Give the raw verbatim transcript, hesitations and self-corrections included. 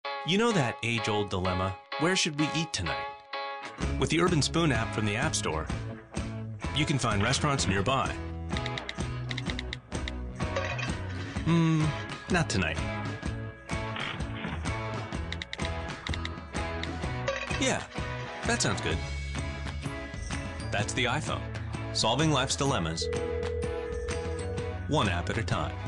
You know that age-old dilemma, where should we eat tonight? With the Urban Spoon app from the App Store, you can find restaurants nearby. Hmm, not tonight. Yeah, that sounds good. That's the iPhone, solving life's dilemmas, one app at a time.